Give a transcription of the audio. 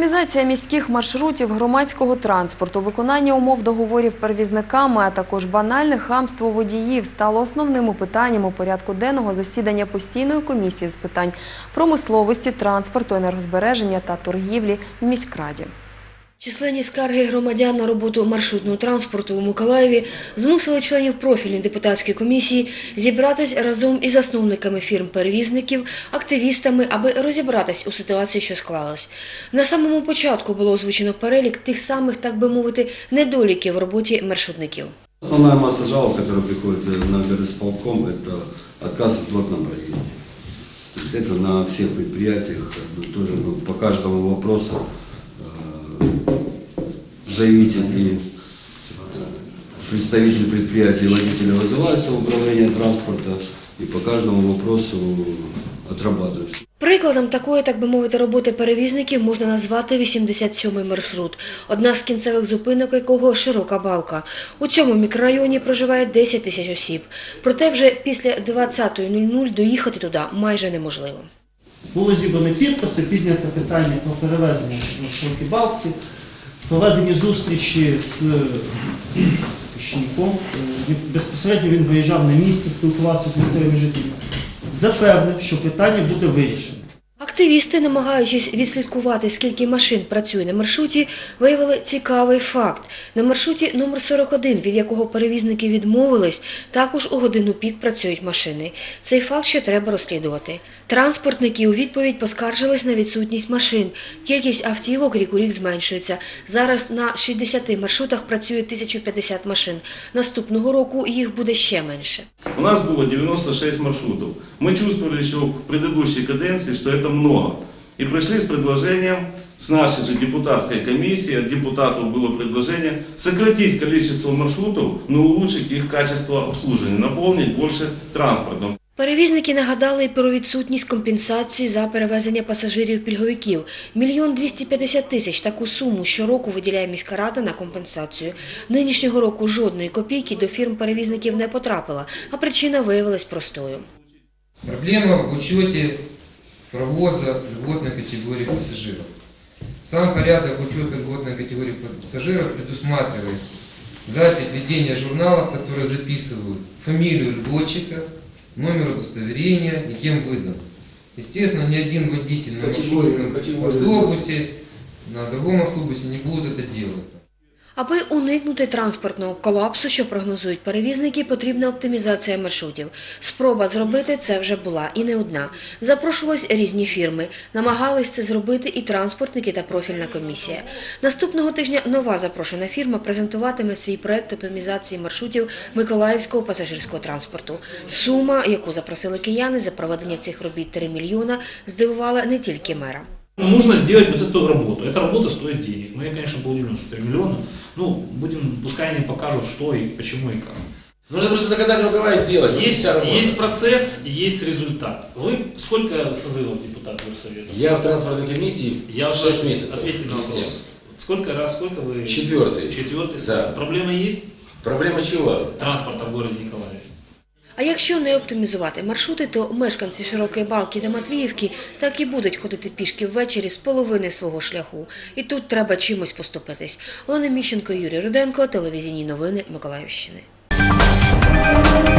Оптимізація міських маршрутів громадського транспорту, виконання умов договорів перевізниками, а також банальне хамство водіїв стало основними питаннями у порядку денного засідання постійної комісії з питань промисловості, транспорту, енергозбереження та торгівлі в міськраді. Численні скарги громадян на роботу маршрутного транспорту у Миколаєві змусили членів профільної депутатської комісії зібратись разом із засновниками фірм-перевізників, активістами, аби розібратись у ситуації, що склалась. На самому початку було озвучено перелік тих самих, так би мовити, недоліків в роботі маршрутників. Основная масса жалоб, которые приходят на горисполком, это отказ от платном проезде. То есть это на всех предприятиях, тоже по каждому вопросу заявители, представители предприятий и водители вызываются в управление транспорта и по каждому вопросу отрабатывают. Прикладом такої, так би мовити, роботи перевізників можна назвати 87-й маршрут, одна з кінцевих зупинок якого Широка Балка. У цьому мікрорайоні проживає 10 тисяч осіб. Проте вже після 20:00 доїхати туди майже неможливо. Були зібрані підписи, піднято питання про перевезення в Широкій Балці, проведені зустрічі з Піщенком. Безпосередньо він виїжджав на місце, спілкувався з місцевими жителями. Запевнив, що питання буде вирішено. Активісти, намагаючись відслідкувати, скільки машин працює на маршруті, виявили цікавий факт. На маршруті номер 41, від якого перевізники відмовились, також у годину пік працюють машини. Цей факт ще треба розслідувати. Транспортники у відповідь поскаржились на відсутність машин. Кількість автівок рік у рік зменшується. Зараз на 60 маршрутах працює 1050 машин. Наступного року їх буде ще менше. У нас было 96 маршрутов. Мы чувствовали еще в предыдущей каденции, что это много. И пришли с предложением, с нашей же депутатской комиссии, от депутатов было предложение сократить количество маршрутов, но улучшить их качество обслуживания, наполнить больше транспортом. Перевізники нагадали і про відсутність компенсації за перевезення пасажирів-пільговиків. 1 250 000 – таку суму щороку виділяє міська рада на компенсацію. Нинішнього року жодної копійки до фірм-перевізників не потрапила, а причина виявилась простою. Проблема в учете провоза льготной категории пассажиров. Сам порядок учета льготной категории пассажиров предусматривает запись ведения журналов, которые записывают фамилию льготчика, номер удостоверения и кем выдан. Естественно, ни один водитель на маршрутном автобусе, на другом автобусе не будет это делать. Аби уникнути транспортного колапсу, що прогнозують перевізники, потрібна оптимізація маршрутів. Спроба зробити це вже була і не одна. Запрошувались різні фірми. Намагались це зробити і транспортники та профільна комісія. Наступного тижня нова запрошена фірма презентуватиме свій проект оптимізації маршрутів миколаївського пасажирського транспорту. Сума, яку запросили кияни за проведення цих робіт 3 мільйона, здивувала не тільки мера. Нужно сделать вот эту работу. Эта работа стоит денег. Ну, я, конечно, был удивлен, что 3 миллиона. Ну, пускай они покажут, что и почему и как. Нужно просто закатать рукава и сделать. Есть процесс, есть результат. Вы сколько созывов депутатов Совета? Я в транспортной комиссии 6 месяцев. Ответьте на вопрос. Сколько вы? Четвертый. Да. Проблема есть? Проблема чего? Транспорта в городе Николаеве. А якщо не оптимізувати маршрути, то мешканці Широкої Балки та Матвіївки так і будуть ходити пішки ввечері з половини свого шляху. І тут треба чимось поступитись. Олена Міщенко, Юрій Руденко, телевізійні новини Миколаївщини.